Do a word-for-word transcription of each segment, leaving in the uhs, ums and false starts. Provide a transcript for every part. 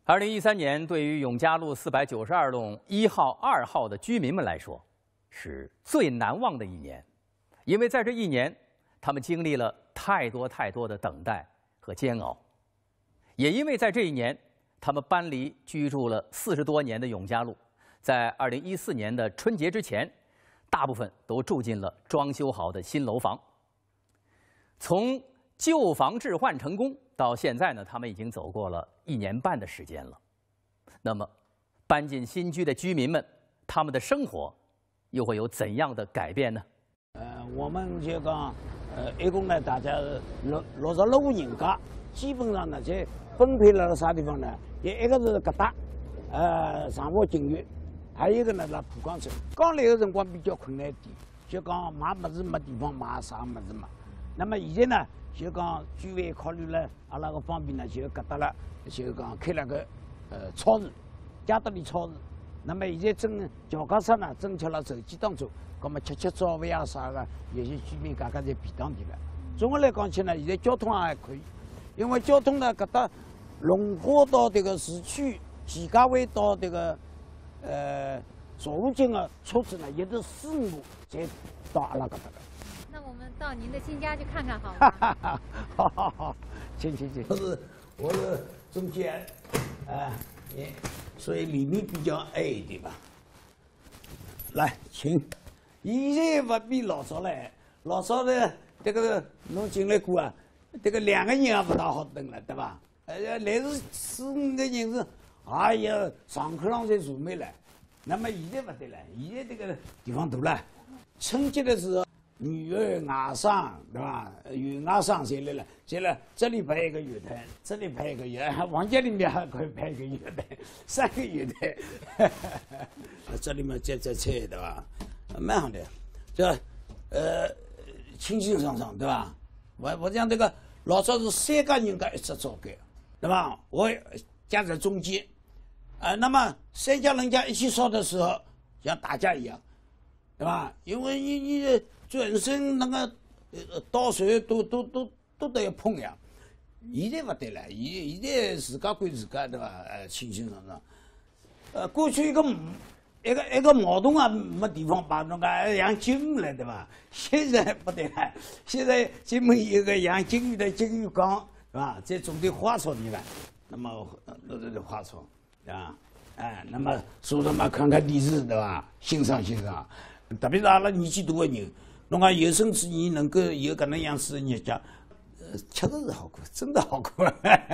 二零一三年对于永嘉路四百九十二栋一号、二号的居民们来说，是最难忘的一年，因为在这一年，他们经历了太多太多的等待和煎熬，也因为在这一年，他们搬离居住了四十多年的永嘉路，在二零一四年的春节之前，大部分都住进了装修好的新楼房。从旧房置换成功到现在呢，他们已经走过了一年半的时间了。那么，搬进新居的居民们，他们的生活又会有怎样的改变呢？ 呃，我们就讲，呃，一共呢，大家六六十六户人家，基本上呢，在分配了啥地方呢？一一个是搿搭，呃，长华景园，还有一个呢，辣浦江村。刚来的辰光比较困难一点，就讲买物事没地方买啥物事嘛。那么现在呢？就讲居委考虑了阿拉个方面呢，就搿搭了，就讲开了个呃超市，嘉德利超市。那么现在正桥架上呢，正吃了手机当中，葛么吃吃早饭啊啥个，有些居民家家侪便当点了。总的来讲起呢，现在交通也还可以，因为交通呢搿搭龙华到这个市区，徐家汇到这个呃左路径的车子呢，也是四五部才到阿拉搿搭的。 那我们到您的新家去看看好吗？ 好好好，行行行。我是我是中间，啊，也所以里面比较矮一点吧。来，请。现在不比老早了，老早呢，这个侬进来过啊，这个两个人也不大好等了，对吧？呃，来是四五个人是，哎呀，上课上才坐满了。那么现在不对了，现在这个地方大了，春节的时候。女儿外甥对吧？有外甥谁来了？谁来？这里排一个月台，这里排一个月台，房间里面还可以排一个月台，三个月台。这里面摘摘菜对吧？蛮好的，这呃清清爽爽对吧？我我讲这个老早是三家人家一只灶盖，对吧？我夹在中间，啊、呃，那么三家人家一起烧的时候，像打架一样，对吧？因为你你。转身那个呃倒水都都都都得要碰呀，现在不对了，现现在自家归自家对吧？呃，清清爽爽。呃，过去一个一个一个矛盾啊没地方摆，那个养金鱼了对吧？现在不对了，现在专门有个养金鱼的金鱼缸是吧？再种点花草地方，那么那这个花草啊，哎，那么坐着嘛看看电视对吧？欣赏欣赏，特别是阿拉年纪大的人。侬讲有生之年能够有搿能样子的日脚，呃，确实是好过，真的好过。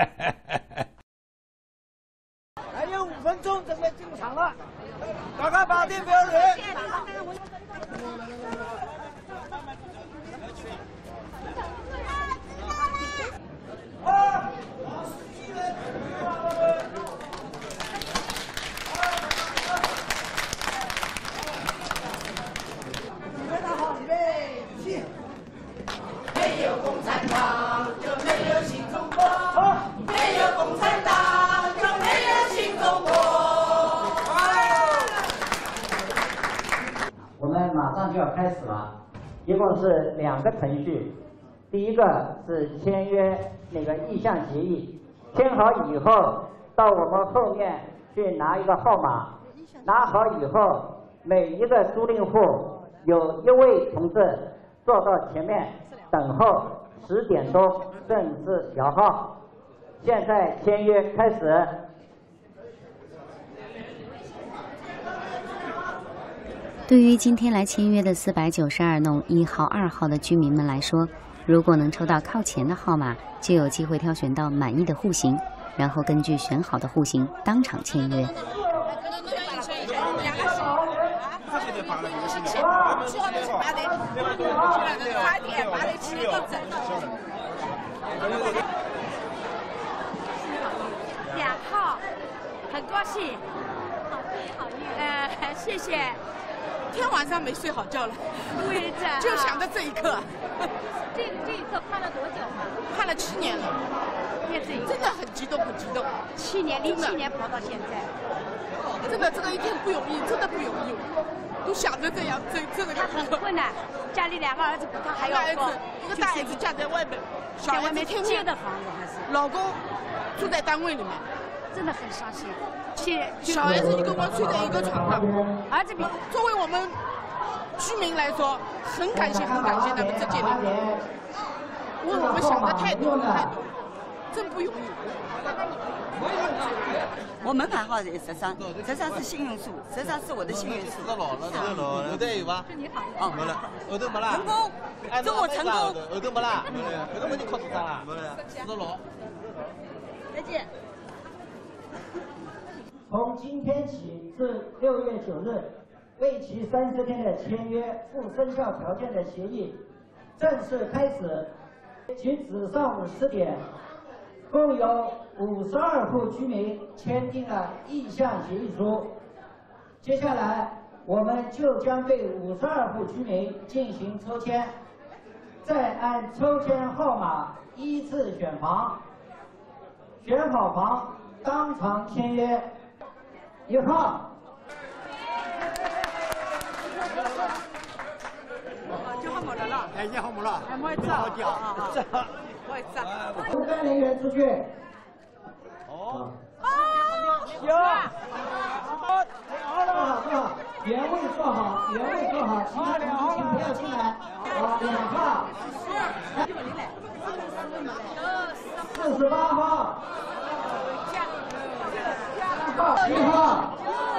还有五分钟准备进场了，大家把电不要人。 就要开始了，一共是两个程序。第一个是签约那个意向协议，签好以后，到我们后面去拿一个号码，拿好以后，每一个租赁户有一位同志坐到前面等候，十点钟正式摇号。现在签约开始。 对于今天来签约的四百九十二弄一号、二号的居民们来说，如果能抽到靠前的号码，就有机会挑选到满意的户型，然后根据选好的户型当场签约。 两号，很高兴。好运好运。呃，谢谢。 天晚上没睡好觉了， 对的， 就想着这一刻。 这这一刻盼了多久嘛？ 盼了七年了， 也这一真的很激动，很激动。 七年，零七年跑到现在， 真的这个一定不容易，真的不容易。都想着这样，这这个他很困难，家里两个儿子比他还要高， 一个大儿子嫁在外面，小在外面接的房子还是？ 老公住在单位里面。 真的很伤心。且小孩子一个光睡在一个床上， 儿子比作为我们居民来说，很感谢很感谢他们这些人，为我们想的太多了太多了，真不容易。 我门牌号是十三，十三是幸运数，十三是我的幸运数。 老了，老了，后头有伐？ 你好。 哦，没了，后头没啦。 成功，祝我成功。 后头没啦，后头没你考多少啦？没了，四十六。 再见。 从今天起至六月九日，为期三十天的签约附生效条件的协议正式开始。截止上午十点，共有五十二户居民签订了意向协议书。接下来，我们就将对五十二户居民进行抽签，再按抽签号码依次选房，选好房当场签约。一号。 就好没了了。 哎，你好没了？ 哎，没走。 好掉。 这，我也走。 公安人员出去。 哦。 啊！有。好，好了，坐好，原位坐好，原位坐好，其他同志请不要进来。好，两号。四十八号。一号。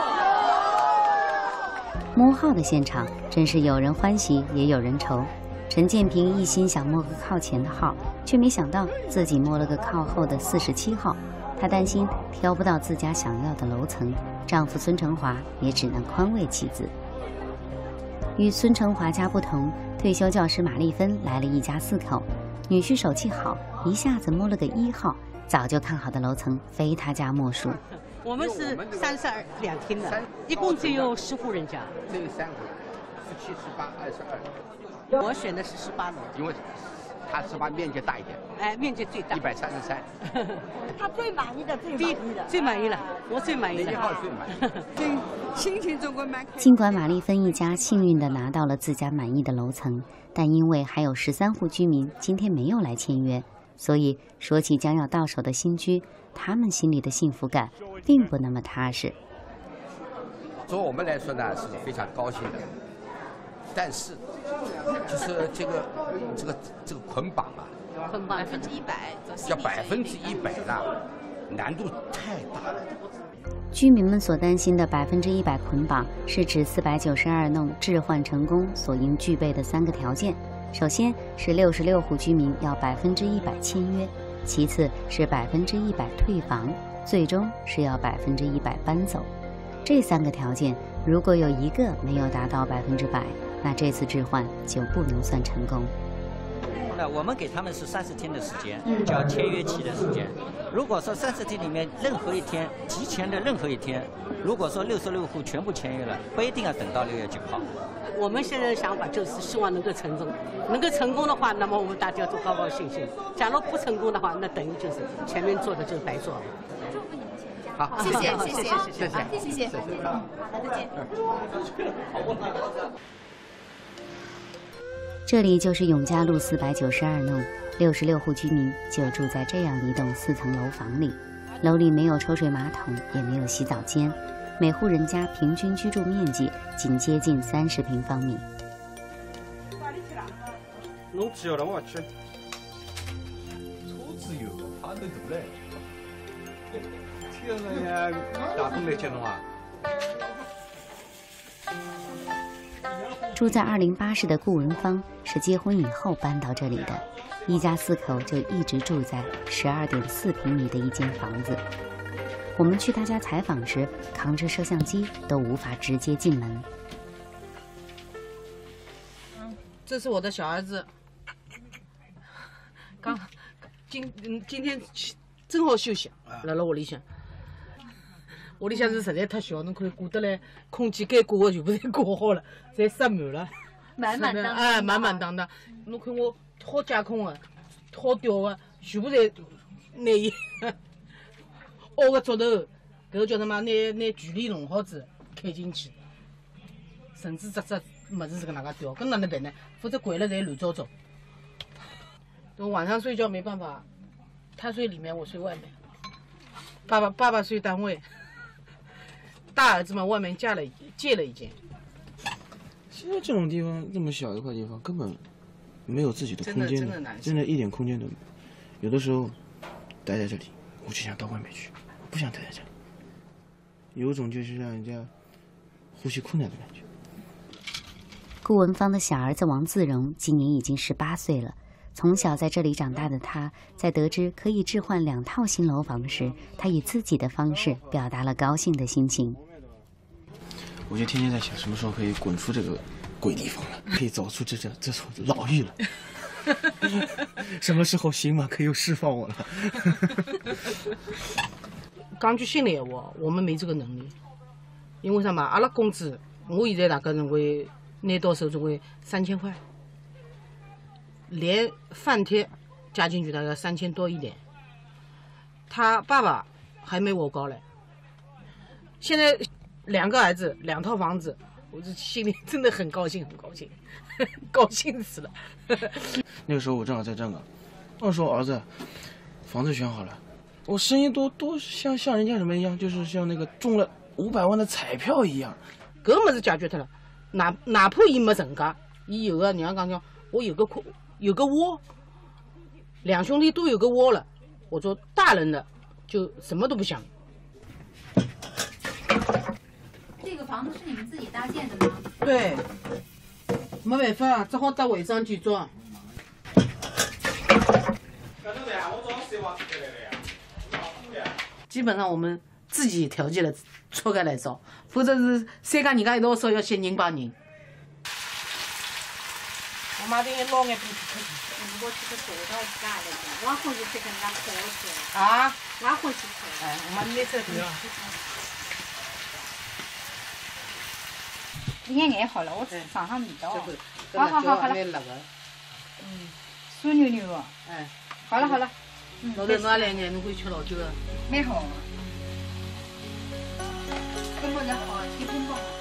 摸号的现场真是有人欢喜也有人愁。陈建平一心想摸个靠前的号，却没想到自己摸了个靠后的四十七号。她担心挑不到自家想要的楼层，丈夫孙成华也只能宽慰妻子。与孙成华家不同，退休教师马丽芬来了一家四口，女婿手气好，一下子摸了个一号，早就看好的楼层非他家莫属。 我们是三十二两厅的，一共只有十户人家。 只有三户，十七、十八、二十二。 我选的是十八楼， 因为它十八面积大一点。 哎，面积最大。 一百三十三。 他最满意的，最满意的， 最满意了，我最满意的。 一号最满意。 对，心情总归蛮开心。 尽管马丽芬一家幸运地拿到了自家满意的楼层，但因为还有十三户居民今天没有来签约，所以说起将要到手的新居，他们心里的幸福感并不那么踏实。 作为我们来说呢，是非常高兴的，但是就是这个这个这个捆绑啊， 捆绑百分之一百， 要百分之一百呢，难度太大了。 居民们所担心的百分之一百捆绑，是指四百九十二弄置换成功所应具备的三个条件。首先是六十六户居民要百分之一百签约，其次是百分之一百退房，最终是要百分之一百搬走。这三个条件，如果有一个没有达到百分之百，那这次置换就不能算成功。 那我们给他们是三十天的时间，叫签约期的时间。如果说三十天里面任何一天提前的任何一天，如果说六十六户全部签约了，不一定要等到六月九号。 我们现在的想法就是希望能够成功，能够成功的话，那么我们大家都高高兴兴；假如不成功的话，那等于就是前面做的就白做了。 祝福你们全家。 好， 谢谢谢谢谢谢谢谢谢谢。好，再见。 这里就是永嘉路四百九十二弄，六十六户居民就住在这样一栋四层楼房里。楼里没有抽水马桶，也没有洗澡间，每户人家平均居住面积仅接近三十平方米。 侬只要让我去。 车子有，怕得大嘞。 这个呀，打工来接侬啊？ 住在二零八室的顾文芳是结婚以后搬到这里的，一家四口就一直住在十二点四平米的一间房子。我们去他家采访时，扛着摄像机都无法直接进门。 这是我的小儿子，刚今嗯今天正好休息，来了屋里向。屋里向是实在太小，侬看挂得来，空气该挂的全部侪挂好了，侪塞满了， 满满当当。 哎，满满当当。侬看我好架空的，好吊的，全部侪拿伊凹个竹头，搿个叫什么？拿拿距离弄好子开进去，甚至只只物事是搿能介吊，搿哪能办呢？否则掼了侪乱糟糟。我晚上睡觉没办法，他睡里面，我睡外面。 爸爸爸爸睡单位，大儿子嘛外面嫁了借了一间。 现在这种地方这么小一块地方，根本没有自己的空间的， 真的真的难受真的一点空间都没有。有的时候待在这里，我就想到外面去，我不想待在这里，有种就是让人家呼吸困难的感觉。 顾文芳的小儿子王自荣今年已经十八岁了。从小在这里长大的他，在得知可以置换两套新楼房时，他以自己的方式表达了高兴的心情。 我就天天在想，什么时候可以滚出这个鬼地方了，可以走出这这这所牢狱了。什么时候刑满可以释放我了？ 讲句心里话，我们没这个能力，因为啥嘛？阿拉工资，我现在大概总归拿到手总归三千块。连饭贴加进去大概三千多一点，他爸爸还没我高嘞。现在两个儿子，两套房子，我这心里真的很高兴，很高兴，高兴死了。 那个时候我正好在站岗，我说儿子，房子选好了，我声音多多像像人家什么一样，就是像那个中了五百万的彩票一样。 搿个么子解决脱了，哪哪怕伊没成家，伊有个娘讲叫我有个库。有个窝，两兄弟都有个窝了。我说大人的就什么都不想。 这个房子是你们自己搭建的吗？ 对，没办法，只好搭违章建筑。基本上我们自己调节了，错开来烧，否则是三家人家一道烧要先人帮人。我妈的老眼皮子， 我去个手到家里去，我回去去跟人家跑去。 啊， 我回去跑。 哎，我妈没这个。 眼眼好了，我尝尝味道。 好好好好了。 嗯， 酸溜溜的。 哎， 好了好了。 嗯，老头侬两眼侬会吃老酒的。 蛮好。跟我家好，天天包。